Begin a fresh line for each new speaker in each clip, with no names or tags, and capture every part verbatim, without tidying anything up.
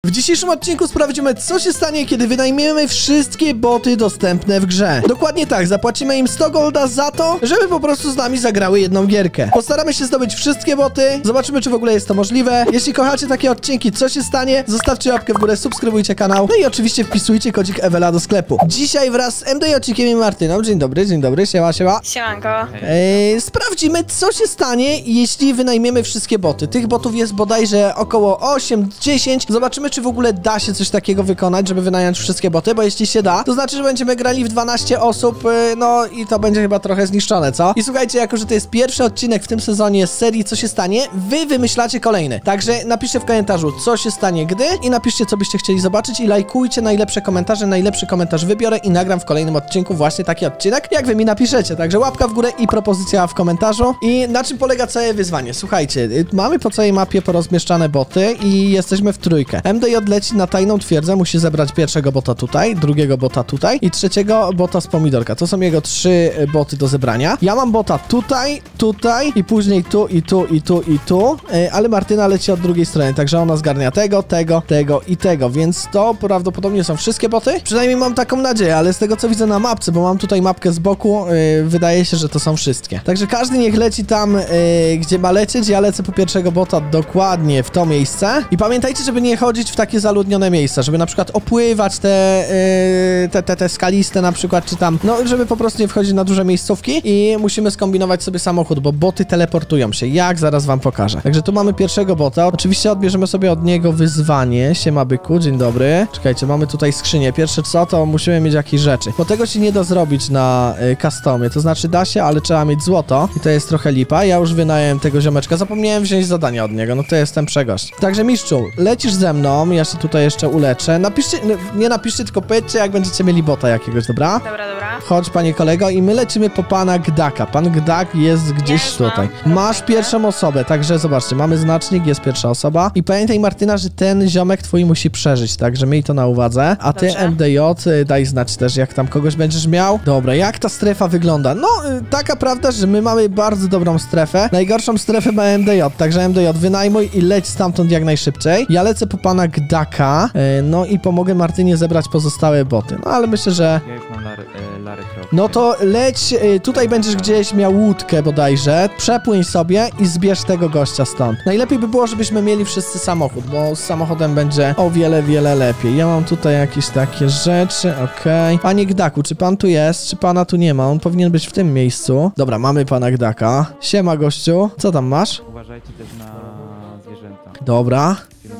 W dzisiejszym odcinku sprawdzimy, co się stanie, kiedy wynajmiemy wszystkie boty dostępne w grze. Dokładnie tak, zapłacimy im sto golda za to, żeby po prostu z nami zagrały jedną gierkę. Postaramy się zdobyć wszystkie boty, zobaczymy, czy w ogóle jest to możliwe. Jeśli kochacie takie odcinki, co się stanie, zostawcie łapkę w górę, subskrybujcie kanał, no i oczywiście wpisujcie kodzik Ewela do sklepu. Dzisiaj wraz z M D J-cikiem i Martyną, dzień dobry, dzień dobry, siema, siema.
Siemanko.
Eee, sprawdzimy, co się stanie, jeśli wynajmiemy wszystkie boty. Tych botów jest bodajże około osiem dziesięć. Zobaczymy, czy w ogóle da się coś takiego wykonać, żeby wynająć wszystkie boty, bo jeśli się da, to znaczy, że będziemy grali w dwanaście osób, yy, no i to będzie chyba trochę zniszczone, co? I słuchajcie, jako że to jest pierwszy odcinek w tym sezonie z serii Co się stanie, wy wymyślacie kolejny. Także napiszcie w komentarzu, co się stanie gdy i napiszcie, co byście chcieli zobaczyć i lajkujcie najlepsze komentarze. Najlepszy komentarz wybiorę i nagram w kolejnym odcinku właśnie taki odcinek, jak wy mi napiszecie. Także łapka w górę i propozycja w komentarzu. I na czym polega całe wyzwanie? Słuchajcie, mamy po całej mapie porozmieszczane boty i jesteśmy w trójkę. M D J leci na tajną twierdzę, musi zebrać pierwszego bota tutaj, drugiego bota tutaj i trzeciego bota z pomidorka. To są jego trzy boty do zebrania. Ja mam bota tutaj, tutaj i później tu i tu i tu i tu, yy, ale Martyna leci od drugiej strony, także ona zgarnia tego, tego, tego i tego, więc to prawdopodobnie są wszystkie boty. Przynajmniej mam taką nadzieję, ale z tego co widzę na mapce, bo mam tutaj mapkę z boku, yy, wydaje się, że to są wszystkie. Także każdy niech leci tam, yy, gdzie ma lecieć. Ja lecę po pierwszego bota dokładnie w to miejsce i pamiętajcie, żeby nie chodzić w takie zaludnione miejsca, żeby na przykład opływać te, yy, te, te, te skaliste na przykład, czy tam, no żeby po prostu nie wchodzić na duże miejscówki i musimy skombinować sobie samochód, bo boty teleportują się, jak zaraz wam pokażę. Także tu mamy pierwszego bota, oczywiście odbierzemy sobie od niego wyzwanie. Siema byku, dzień dobry. Czekajcie, mamy tutaj skrzynię. Pierwsze co, to musimy mieć jakieś rzeczy, bo tego się nie da zrobić na y, customie, to znaczy da się, ale trzeba mieć złoto i to jest trochę lipa. Ja już wynająłem tego ziomeczka, zapomniałem wziąć zadania od niego, no to jestem przegość. Także mistrzu, lecisz ze mną, ja się tutaj jeszcze uleczę. Napiszcie, nie napiszcie, tylko powiedzcie, jak będziecie mieli bota jakiegoś, dobra?
Dobra, dobra.
Chodź, panie kolego, i my lecimy po pana Gdaka. Pan Gdak jest gdzieś
Jest,
tutaj.
mam.
Masz pierwszą osobę, także zobaczcie, mamy znacznik, jest pierwsza osoba. I pamiętaj, Martyna, że ten ziomek twój musi przeżyć, także miej to na uwadze. A ty,
Dobrze.
M D J, y, daj znać też, jak tam kogoś będziesz miał. Dobra, jak ta strefa wygląda? No, y, taka prawda, że my mamy bardzo dobrą strefę. Najgorszą strefę ma M D J, także M D J, wynajmuj i leć stamtąd jak najszybciej. Ja lecę po pana Gdaka, y, no i pomogę Martynie zebrać pozostałe boty. No, ale myślę, że...
Ja już mam Lary, e, Lary Croft.
No to leć, y, tutaj będziesz gdzieś miał łódkę bodajże, przepłyń sobie i zbierz tego gościa stąd. Najlepiej by było, żebyśmy mieli wszyscy samochód, bo z samochodem będzie o wiele, wiele lepiej. Ja mam tutaj jakieś takie rzeczy, okej. Okay. Panie Gdaku, czy pan tu jest? Czy pana tu nie ma? On powinien być w tym miejscu. Dobra, mamy pana Gdaka. Siema, gościu. Co tam masz?
Uważajcie też na zwierzęta.
Dobra.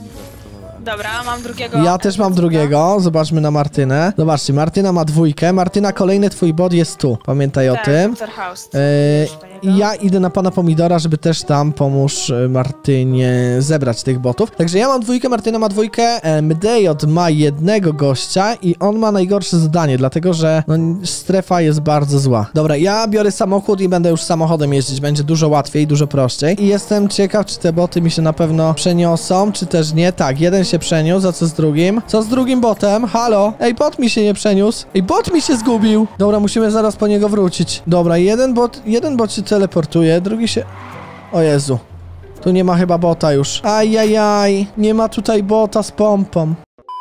Dobra, mam drugiego.
Ja też mam drugiego. Zobaczmy na Martynę. Zobaczcie, Martyna ma dwójkę. Martyna, kolejny twój bot jest tu. Pamiętaj o
Tak,
tym.
House.
Yy, I ja idę na pana Pomidora, żeby też tam pomóż Martynie zebrać tych botów. Także ja mam dwójkę, Martyna ma dwójkę, M D J ma jednego gościa i on ma najgorsze zadanie, dlatego że no, strefa jest bardzo zła. Dobra, ja biorę samochód i będę już samochodem jeździć. Będzie dużo łatwiej, dużo prościej. I jestem ciekaw, czy te boty mi się na pewno przeniosą, czy też nie. Tak, jeden się przeniósł, a co z drugim? Co z drugim botem? Halo? Ej, bot mi się nie przeniósł. Ej, bot mi się zgubił. Dobra, musimy zaraz po niego wrócić. Dobra, jeden bot, jeden bot się teleportuje, drugi się... O Jezu. Tu nie ma chyba bota już. Ajajaj, nie ma tutaj bota z pompą.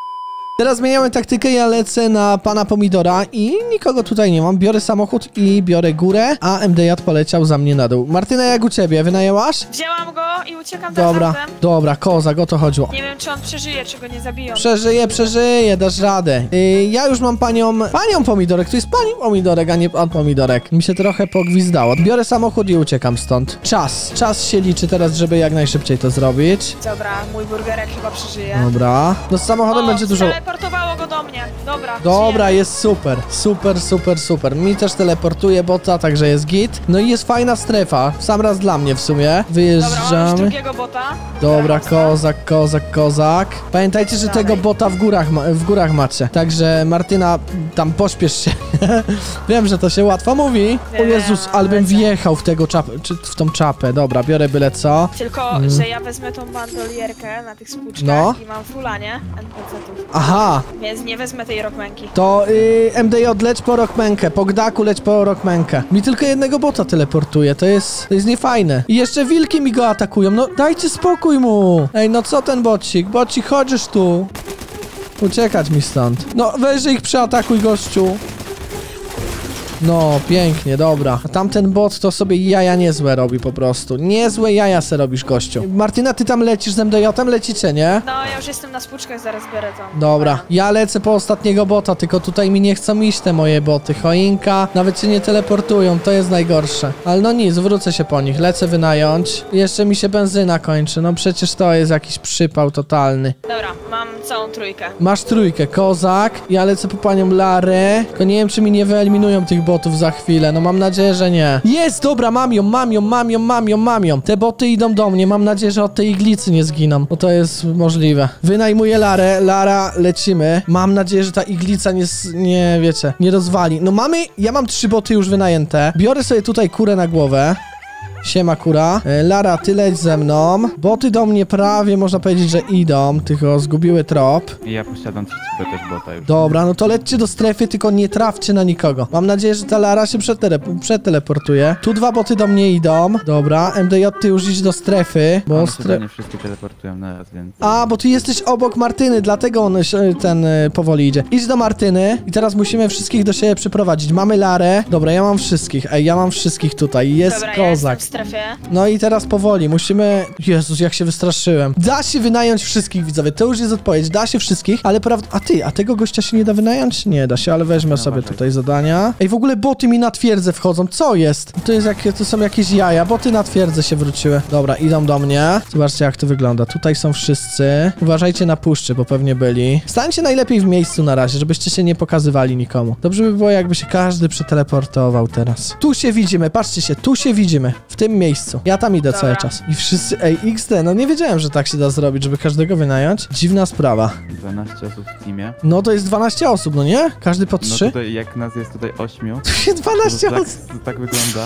Teraz zmieniamy taktykę, ja lecę na pana Pomidora i nikogo tutaj nie mam. Biorę samochód i biorę górę, a M D J poleciał za mnie na dół. Martyna, jak u ciebie? Wynajęłaś?
Wzięłam go i uciekam
Dobra,
teraz.
dobra, kozak, o to chodziło.
Nie wiem, czy on przeżyje, czy go nie zabiją.
Przeżyje, przeżyje, dasz radę. Yy, ja już mam panią, panią Pomidorek, tu jest pani Pomidorek, a nie pan Pomidorek. Mi się trochę pogwizdało. Biorę samochód i uciekam stąd. Czas, czas się liczy teraz, żeby jak najszybciej to zrobić.
Dobra, mój burgerek chyba przeżyje.
Dobra. No z samochodem
o,
będzie dużo...
teleportowało go do mnie. Dobra,
Dobra,
żyjemy.
jest super, super, super, super. Mi też teleportuje bota, także jest git. No i jest fajna strefa, w sam raz dla mnie w sumie.
Dobra, mam już
Wyjeżdżamy.
drugiego bota.
Dobra,
Teraz
kozak, kozak, kozak. Pamiętajcie, że tego bota w górach, ma w górach macie. Także Martyna, tam pośpiesz się. Wiem, że to się łatwo mówi. O
Wiem,
Jezus, ale bym
lecę.
wjechał w tego czapę, czy w tą czapę. Dobra, biorę byle co.
Tylko,
Mm.
że ja wezmę tą bandolierkę na tych spłuczkach
No.
i mam fulla, nie? N P C-ów.
Aha,
Więc nie wezmę tej rockmanki.
to y, M D J leć po rockmankę, po Gdaku leć po rockmankę. Mi tylko jednego bota teleportuje, to jest, to jest niefajne. I jeszcze wilki mi go atakują, no dajcie spokój mu. Ej, no co ten bocik? Bocik, chodzisz tu. Uciekać mi stąd. No, weź ich przeatakuj, gościu. No, pięknie, dobra. A tamten bot to sobie jaja niezłe robi po prostu. Niezłe jaja se robisz, gościu. Martyna, ty tam lecisz z M D J-em? Lecicie, nie?
No, ja już jestem na spłuczkach, zaraz biorę to.
Dobra, ja lecę po ostatniego bota, tylko tutaj mi nie chcą iść te moje boty. Choinka, nawet się nie teleportują, to jest najgorsze. Ale no nic, wrócę się po nich, lecę wynająć. Jeszcze mi się benzyna kończy, no przecież to jest jakiś przypał totalny.
Dobra, mam całą trójkę.
Masz trójkę, kozak, ja lecę po panią Larę, tylko nie wiem, czy mi nie wyeliminują tych botów za chwilę, no mam nadzieję, że nie. Jest, dobra, mam ją, mam ją, mam ją, mam ją, mam ją. Te boty idą do mnie, mam nadzieję, że od tej iglicy nie zginą, bo to jest możliwe. Wynajmuję Larę, Lara, lecimy. Mam nadzieję, że ta iglica nie, s- nie, wiecie, nie rozwali. No mamy, ja mam trzy boty już wynajęte. Biorę sobie tutaj kurę na głowę. Siema, kura. E, Lara, ty leć ze mną. Boty do mnie prawie, można powiedzieć, że idą, tylko zgubiły trop.
I ja posiadam trzeciego też bota już.
Dobra, no to lećcie do strefy, tylko nie trafcie na nikogo. Mam nadzieję, że ta Lara się przetele- przeteleportuje. Tu dwa boty do mnie idą. Dobra, M D J, ty już idź do strefy, bo
Bo
stre...
nie wszystkie teleportują naraz, więc...
A, bo ty jesteś obok Martyny, dlatego on się- ten y, powoli idzie. Idź do Martyny i teraz musimy wszystkich do siebie przyprowadzić. Mamy Larę. Dobra, ja mam wszystkich. Ej, ja mam wszystkich tutaj. Jest
Dobra, ja jestem
kozak.
w strefie.
No i teraz powoli, musimy... Jezus, jak się wystraszyłem. Da się wynająć wszystkich, widzowie, to już jest odpowiedź. Da się wszystkich, ale prawda... A ty, a tego gościa się nie da wynająć? Nie da się, ale weźmę sobie
uważaj.
tutaj zadania. Ej, w ogóle boty mi na twierdzę wchodzą, co jest? To jest jak... to są jakieś jaja, boty na twierdzę się wróciły. Dobra, idą do mnie. Zobaczcie, jak to wygląda. Tutaj są wszyscy. Uważajcie na puszczy, bo pewnie byli. Stańcie najlepiej w miejscu na razie, żebyście się nie pokazywali nikomu. Dobrze by było, jakby się każdy przeteleportował teraz. Tu się widzimy, patrzcie się, tu się widzimy. W tym miejscu. Ja tam idę
Dobra.
cały czas. I wszyscy... Ej, X D, no nie wiedziałem, że tak się da zrobić, żeby każdego wynająć. Dziwna sprawa.
dwanaście osób w teamie.
No to jest dwanaście osób, no nie? Każdy po
No
trzy?
tutaj, jak nas jest tutaj ośmiu,
dwanaście
to tak,
osób.
to tak wygląda.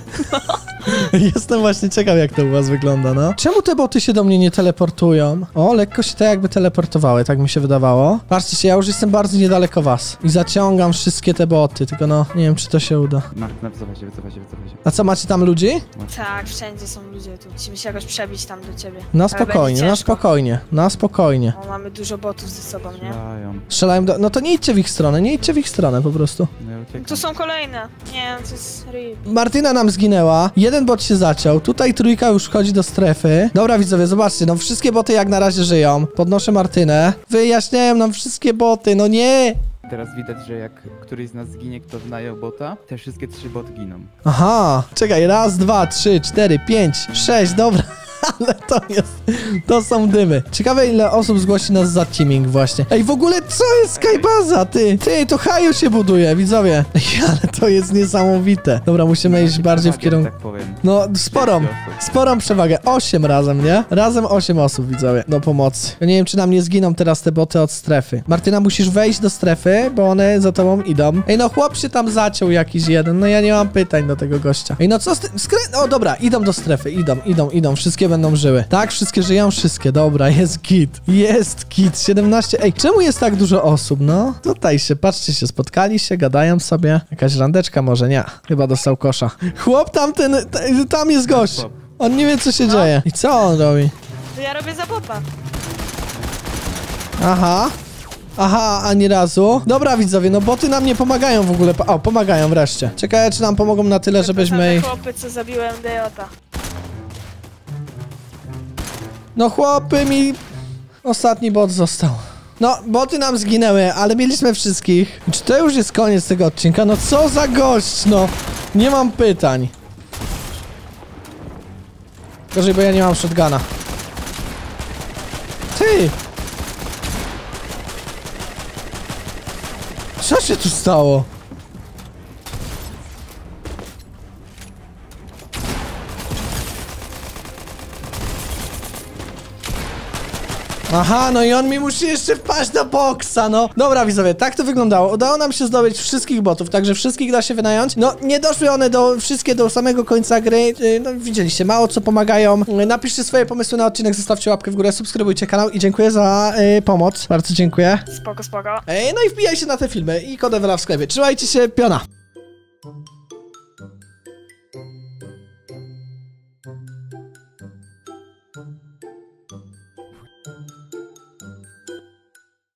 Jestem właśnie ciekaw, jak to u was wygląda, no. Czemu te boty się do mnie nie teleportują? O, lekko się te jakby teleportowały, tak mi się wydawało. Patrzcie się, ja już jestem bardzo niedaleko was. I zaciągam wszystkie te boty, tylko no, nie wiem, czy to się uda.
Martyna, wycofaj się, wycofaj się, wycofaj się.
A co, macie tam ludzi?
Tak, wszędzie są ludzie tu. Musimy się jakoś przebić tam do ciebie.
Na
Ale
spokojnie,
będzie
na
ciężko.
spokojnie, na spokojnie.
O, mamy dużo botów ze sobą, nie?
Strzelają.
Strzelają do... No to nie idźcie w ich stronę, nie idźcie w ich stronę po prostu.
No ja uciekam.
Tu są kolejne. Nie, to jest rip.
Martyna nam zginęła, jeden bot się zaciął, tutaj trójka już wchodzi do strefy. Dobra, widzowie, zobaczcie, no wszystkie boty jak na razie żyją. Podnoszę Martynę. Wyjaśniają nam wszystkie boty, no nie!
Teraz widać, że jak któryś z nas zginie, kto wynajął bota, te wszystkie trzy boty giną.
Aha, czekaj, raz, dwa, trzy, cztery, pięć, sześć, dobra. Ale to jest, to są dymy. Ciekawe, ile osób zgłosi nas za teaming właśnie. Ej, w ogóle co jest Skybaza, ty? Ty, to haju się buduje, widzowie. Ej, ale to jest niesamowite. Dobra, musimy iść bardziej w
Tak,
kierunku...
tak powiem.
No, sporą,
Pięć osób.
sporą przewagę. Osiem razem, nie? Razem osiem osób, widzowie, do pomocy. Ja nie wiem, czy nam nie zginą teraz te boty od strefy. Martyna, musisz wejść do strefy, bo one za tobą idą. Ej, no chłop się tam zaciął jakiś jeden, no ja nie mam pytań do tego gościa. Ej, no co z tym? Skrę... O, dobra, idą do strefy, idą, idą, idą, wszystkie będą żyły. Tak, wszystkie żyją, wszystkie, dobra, jest git. Jest git, siedemnaście. Ej, czemu jest tak dużo osób, no? Tutaj się, patrzcie się, spotkali się, gadają sobie. Jakaś randeczka może, nie. Chyba dostał kosza. Chłop tamten, t- tam jest gość. On nie wie, co się dzieje. I co on robi?
To ja robię za bota.
Aha. Aha, ani razu. Dobra, widzowie, no boty nam nie pomagają w ogóle. O, pomagają wreszcie. Ciekawe, czy nam pomogą na tyle, żebyśmy ich...
chłopy, co zabiłem M D J-a.
No chłopy mi... Ostatni bot został. No, boty nam zginęły, ale mieliśmy wszystkich. Czy to już jest koniec tego odcinka? No co za gość, no. Nie mam pytań. Gorzej, bo ja nie mam shotguna. Ty! Co się tu stało? Aha, no i on mi musi jeszcze wpaść do boksa, no. Dobra, widzowie, tak to wyglądało. Udało nam się zdobyć wszystkich botów, także wszystkich da się wynająć. No, nie doszły one do wszystkie do samego końca gry. Yy, No, widzieliście, mało co pomagają. Yy, Napiszcie swoje pomysły na odcinek, zostawcie łapkę w górę, subskrybujcie kanał i dziękuję za yy, pomoc. Bardzo dziękuję.
Spoko, spoko.
Ej, no i wbijajcie na te filmy i kod Ewela w sklepie. Trzymajcie się, piona.